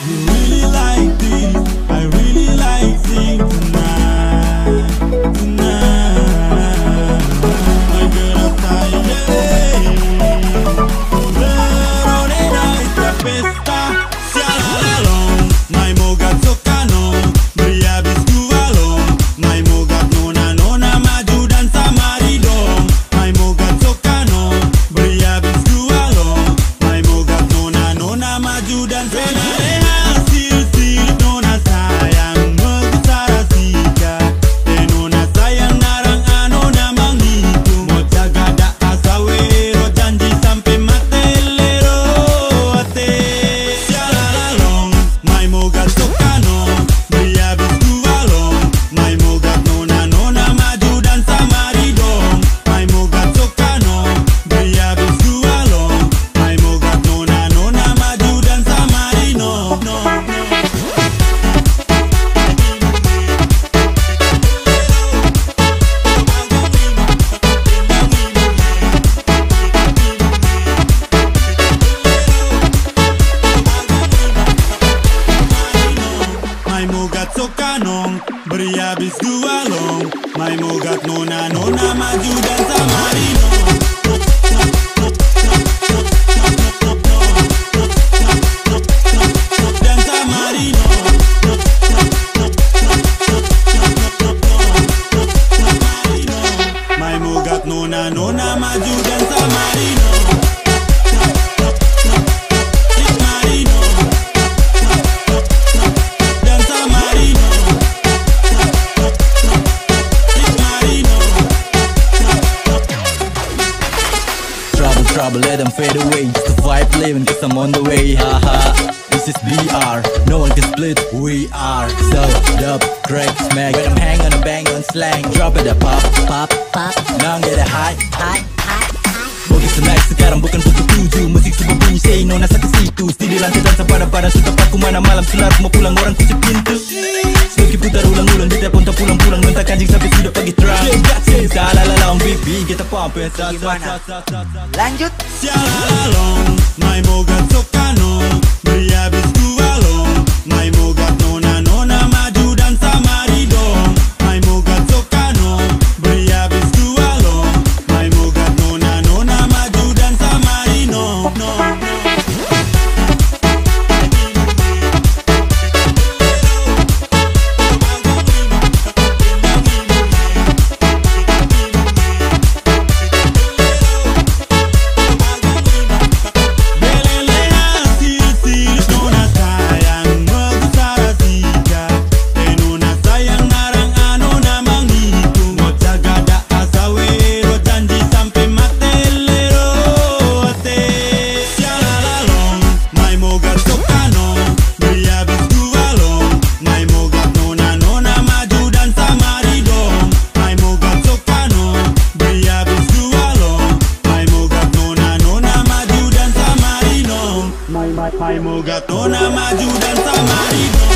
You really like this, I really like sing tonight, tonight. My girl está Verona esta festa, sialalong. My mogat sokanong, beri habis dualong. My mogat nona maju dan samaridong. My mogat sokanong, beri habis dualong. My mogat nona maju dan samaridong. Sokanong, beri habis dualong. My mogat nona maju dan samarino. Dan samarino. My mogat nona maju dan samarino. Trouble, let them fade away. Just the vibe living, cause I'm on the way. Haha, this is BR. No one can split, we are. So, dub, crack, smack. When I'm hang on a bang on slang. Drop it, a pop, pop, pop. Now I'm get a high. Bagi snack sekarang bukan pukul 7. Musik sebuah bunyi say no nasa ke situ. Stili lantai dan sepadan-padan. Sudah paku mana malam sinar. Mau pulang orang kunci pintu. Smoky putar ulang-ulang. Di telepon tak pulang-pulang. Nontak anjing sampai sudah pagi terang. Sialalalong baby. Kita pumpin. Lanjut. Sialalong, my mogat sokanong, beri habis dualong. My mogat nona maju dan samaridong. My mogat sokanong, beri habis dualong. My mogat nona maju dan samarino. My mogat nona maju dan samaridong.